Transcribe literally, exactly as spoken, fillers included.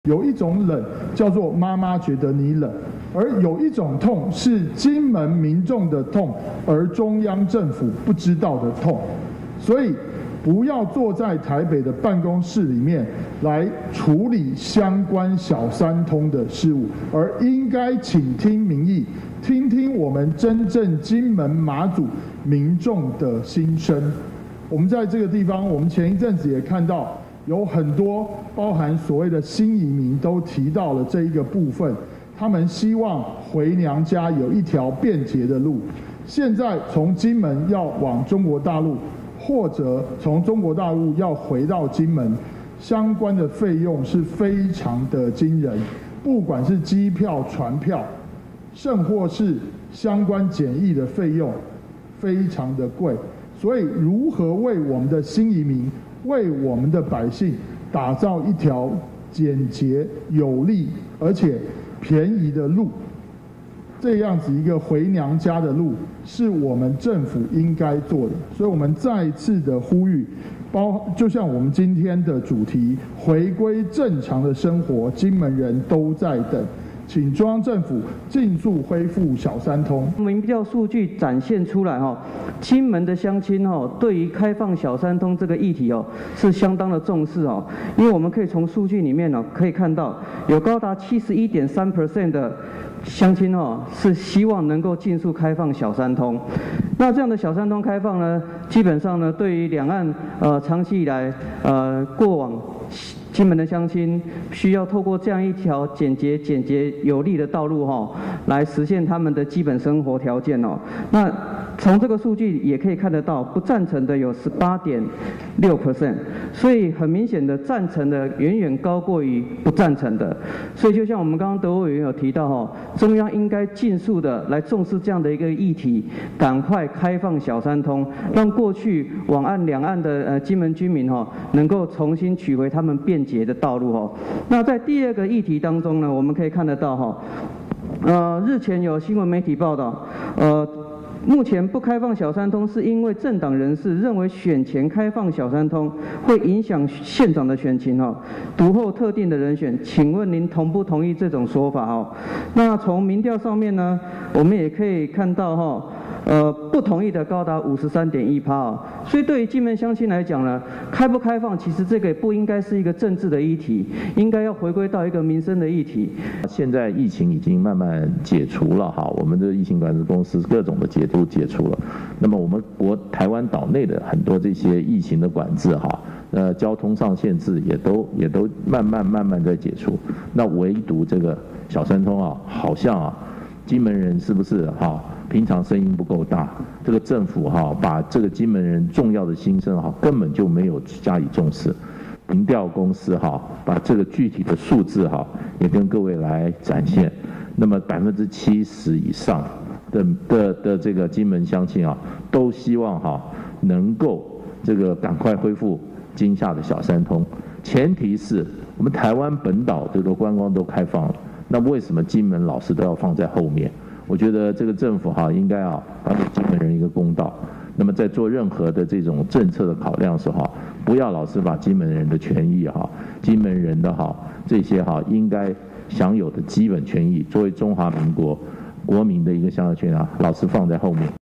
有一种冷叫做妈妈觉得你冷，而有一种痛是金门民众的痛，而中央政府不知道的痛。所以不要坐在台北的办公室里面来处理相关小三通的事务，而应该倾听民意，听听我们真正金门马祖民众的心声。我们在这个地方，我们前一阵子也看到有很多包含所谓的新移民都提到了这一个部分，他们希望回娘家有一条便捷的路。现在从金门要往中国大陆，或者从中国大陆要回到金门，相关的费用是非常的惊人，不管是机票、船票，甚或是相关检疫的费用，非常的贵。所以如何为我们的新移民，为我们的百姓打造一条简洁、有力而且便宜的路，这样子一个回娘家的路，是我们政府应该做的。所以我们再次的呼吁，包就像我们今天的主题，回归正常的生活，金门人都在等。请中央政府尽速恢复小三通。 民调数据展现出来哈，金门的乡亲哈对于开放小三通这个议题哦是相当的重视哦，因为我们可以从数据里面呢可以看到，有高达七十一点三 percent 的乡亲哦是希望能够尽速开放小三通。那这样的小三通开放呢，基本上呢对于两岸呃长期以来呃过往金门的乡亲需要透过这样一条简洁、简洁有力的道路哈、哦，来实现他们的基本生活条件哦。那从这个数据也可以看得到，不赞成的有 十八点六 percent， 所以很明显的赞成的远远高过于不赞成的。所以就像我们刚刚德委员有提到哈、哦，中央应该尽速的来重视这样的一个议题，赶快开放小三通，让过去往岸两岸的呃金门居民哈、哦，能够重新取回他们便捷的道路哈、哦。那在第二个议题当中呢，我们可以看得到哈、哦，呃，日前有新闻媒体报道，呃。目前不开放小三通，是因为政党人士认为选前开放小三通会影响县长的选情哦，独后特定的人选。请问您同不同意这种说法哦？那从民调上面呢，我们也可以看到哈、哦。呃，不同意的高达 百分之五十三点一 哦，所以对于金门乡亲来讲呢，开不开放，其实这个也不应该是一个政治的议题，应该要回归到一个民生的议题。 现在疫情已经慢慢解除了哈，我们的疫情管制公司各种的解都解除了，那么我们国台湾岛内的很多这些疫情的管制哈，呃，交通上限制也都也都慢慢慢慢在解除，那唯独这个小三通啊，好像啊，金门人是不是哈？平常声音不够大，这个政府哈把这个金门人重要的心声哈根本就没有加以重视。民调公司哈把这个具体的数字哈也跟各位来展现。那么百分之七十以上的的的这个金门乡亲啊，都希望哈能够这个赶快恢复金厦的小三通。前提是我们台湾本岛这个观光都开放了，那为什么金门老是都要放在后面？我觉得这个政府哈应该啊还给金门人一个公道。那么在做任何的这种政策的考量的时候，不要老是把金门人的权益哈、金门人的哈这些哈应该享有的基本权益，作为中华民国国民的一个享有权啊，老是放在后面。